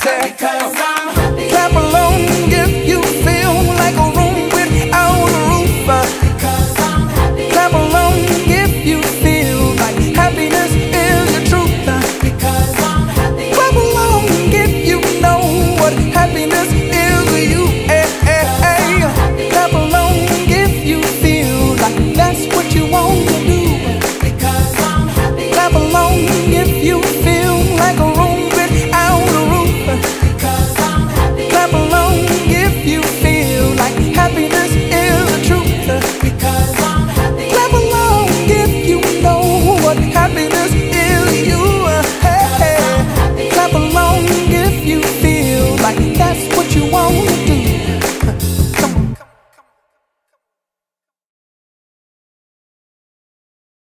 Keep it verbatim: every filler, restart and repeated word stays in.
say, because I'm happy. clap along if you feel like a room without a roof. Because I'm happy. Clap along if you feel like happiness is the truth. Because I'm happy. Clap along if you know what happiness is to you. Eh, eh, eh. Clap along if you feel like that's what you want to do. Because I'm happy. Clap along if you feel like a room without a roof. Because I'm happy. Clap along if you feel like happiness is the truth. Because I'm happy. Clap along if you know what happiness